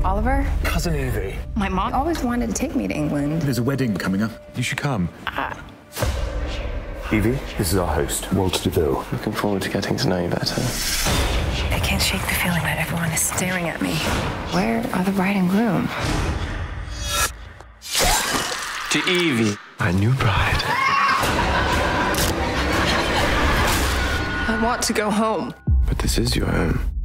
Oliver? Cousin Evie. My mom always wanted to take me to England. There's a wedding coming up. You should come. Evie, this is our host, Walter DeVille. Looking forward to getting to know you better. I can't shake the feeling that everyone is staring at me. Where are the bride and groom? To Evie, my new bride. I want to go home. But this is your home.